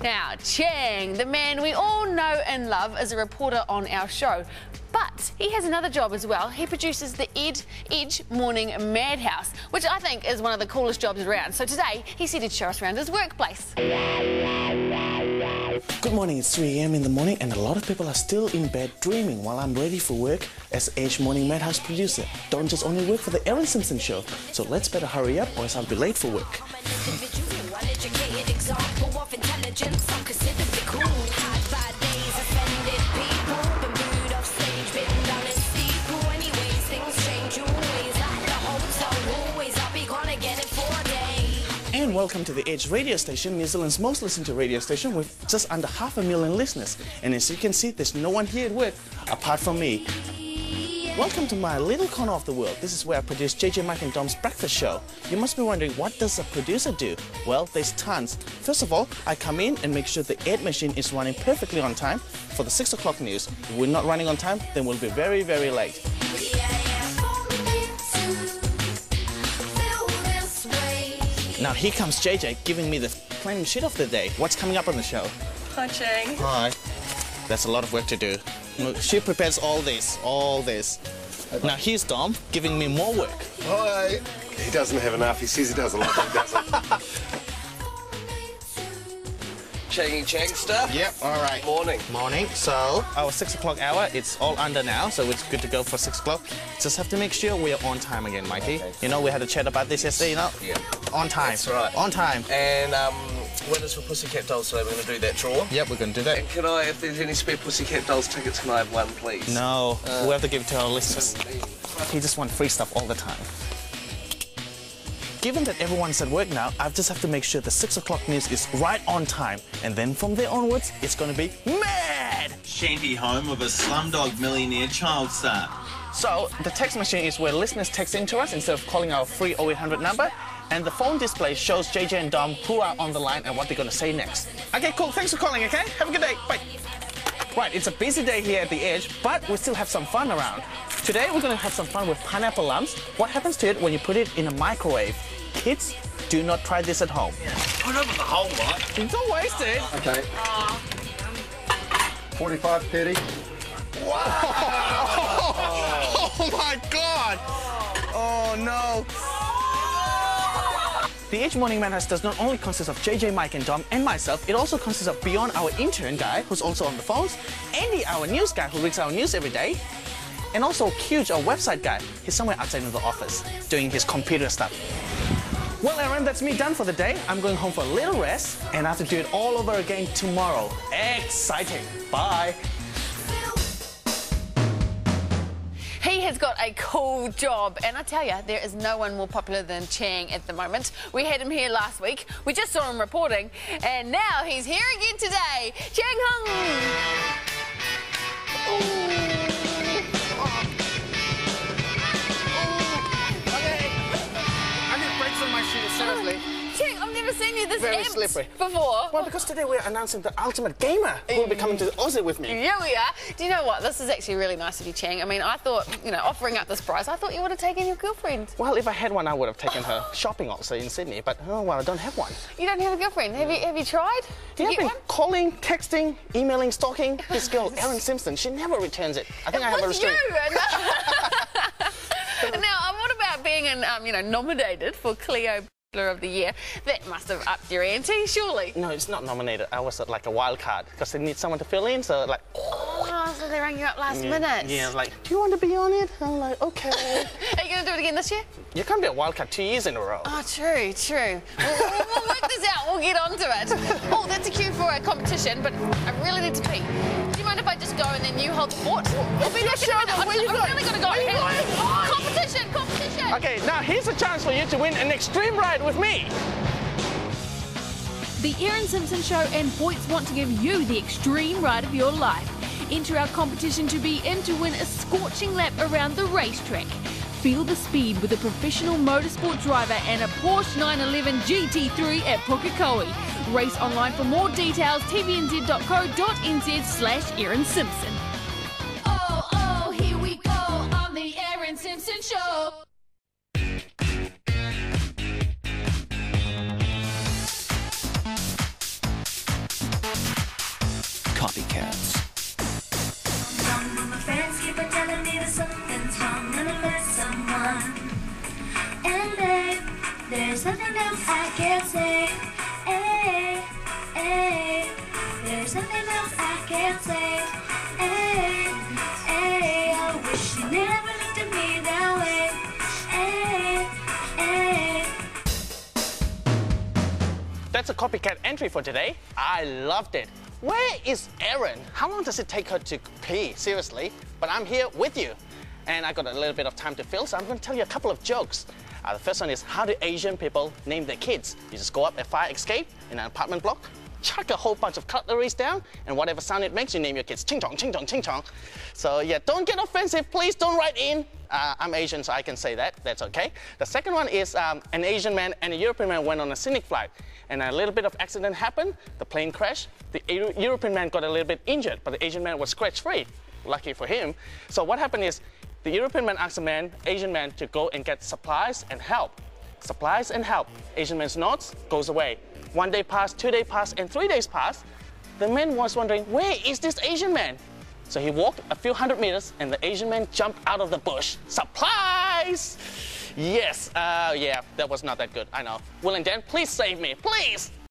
Now, Chang, the man we all know and love, is a reporter on our show. But he has another job as well. He produces the Edge Morning Madhouse, which I think is one of the coolest jobs around. So today, he said he'd show us around his workplace. Good morning, it's 3 a.m. in the morning and a lot of people are still in bed dreaming while I'm ready for work as Edge Morning Madhouse producer. Don't just only work for the Erin Simpson show, so let's better hurry up or else I'll be late for work. And welcome to the Edge radio station, New Zealand's most listened to radio station with just under 500,000 listeners. And as you can see, there's no one here at work apart from me. Welcome to my little corner of the world. This is where I produce JJ, Mike and Dom's breakfast show. You must be wondering, what does a producer do? Well, there's tons. First of all, I come in and make sure the Ed machine is running perfectly on time for the 6 o'clock news. If we're not running on time, then we'll be very, very late. Now here comes JJ giving me the planning sheet of the day. What's coming up on the show? Hi, Chang. Hi. That's a lot of work to do. She prepares all this. Now here's Dom giving me more work. Hi. He doesn't have enough. He says he does a lot, but he doesn't. Chang stuff? Yep, all right. Morning. Morning. So, our 6 o'clock hour, it's all under now, so it's good to go for 6 o'clock. Just have to make sure we're on time again, Mikey. Okay. You know, we had a chat about this yesterday, you know? Yeah. On time. That's right. On time. And winners for Pussycat Dolls today, we're going to do that draw. Yep, we're going to do that. And can I, if there's any spare Pussycat Dolls tickets, can I have one, please? No, we have to give it to our listeners. He just wants free stuff all the time. Given that everyone's at work now, I just have to make sure the 6 o'clock news is right on time. And then from there onwards, it's going to be mad! Shanty home of a slumdog millionaire child star. So, the text machine is where listeners text into us instead of calling our free 0800 number. And the phone display shows JJ and Dom who are on the line and what they're going to say next. Okay, cool. Thanks for calling, okay? Have a good day. Bye. Right, it's a busy day here at the Edge, but we still have some fun around. Today, we're going to have some fun with pineapple lumps. What happens to it when you put it in a microwave? Kids, do not try this at home. Put over the whole lot. Don't waste it. Okay. 45, 30. Wow! Oh my God! Oh no! The Edge Morning Madhouse does not only consist of JJ, Mike and Dom and myself, it also consists of Beyond, our intern guy, who's also on the phones, Andy, our news guy who reads our news every day, and also Huge, our website guy. He's somewhere outside of the office doing his computer stuff. Well, Erin, that's me done for the day. I'm going home for a little rest, and I have to do it all over again tomorrow. Exciting. Bye. He has got a cool job, and I tell you, there is no one more popular than Chang at the moment. We had him here last week. We just saw him reporting, and now he's here again today. Chang Hung! Seriously. Chang, I've never seen you this Very amped slippery. before. Well, because today we're announcing the ultimate gamer who will be coming to Aussie with me. Here we are. Do you know what? This is actually really nice of you, Chang. I mean, I thought, you know, offering up this prize, I thought you would have taken your girlfriend. Well, if I had one, I would have taken her shopping also in Sydney, but oh well, I don't have one. You don't have a girlfriend. Have you tried to Yeah, I've get been one? calling, texting, emailing, stalking this girl, Erin Simpson. She never returns it. I think I have a restraint. Now, what about being, you know, nominated for Cleo of the Year? That must have upped your ante, surely. No, it's not nominated. I was like a wild card because they need someone to fill in. So like, Oh, so they rang you up last minute. yeah, like, do you want to be on it? I'm like, okay. Are you going to do it again this year? You can't be a wild card 2 years in a row. Oh, true. We'll work this out. We'll get onto it. Oh, that's a cue for a competition, but I really need to pee. Do you mind if I just go and then you hold the fort? I'll be there. I'm really going to go. Competition. Okay, now here's a chance for you to win an extreme ride with me. The Erin Simpson Show and Boyts want to give you the extreme ride of your life. Enter our competition to be in to win a scorching lap around the racetrack. Feel the speed with a professional motorsport driver and a Porsche 911 GT3 at Pukekohe. Race online for more details, tvnz.co.nz/Erin Simpson. Oh, here we go on the Erin Simpson Show. copycats. My friends keep on telling me that something's wrong when I met someone. And babe, there's nothing else I can say. Hey, hey, there's nothing else I can say. Hey, hey, I wish you never looked at me that way. Hey, hey. That's a copycat entry for today. I loved it. Where is Erin? How long does it take her to pee? Seriously. But I'm here with you. And I got a little bit of time to fill, so I'm going to tell you a couple of jokes. The first one is, how do Asian people name their kids? You just go up a fire escape in an apartment block, chuck a whole bunch of cutleries down, and whatever sound it makes, you name your kids ching chong, ching chong, ching chong. So yeah, don't get offensive, please don't write in. I'm Asian, so I can say that, that's okay. The second one is, an Asian man and a European man went on a scenic flight, and a little bit of accident happened, the plane crashed, the European man got a little bit injured, but the Asian man was scratch-free, lucky for him. So what happened is, the European man asked the Asian man to go and get supplies and help. Supplies and help. Asian man's nods, goes away. 1 day passed, 2 days passed, and 3 days passed. The man was wondering, where is this Asian man? So he walked a few hundred meters, and the Asian man jumped out of the bush. Supplies! Yes, yeah, that was not that good, I know. Will and Dan, please save me, please!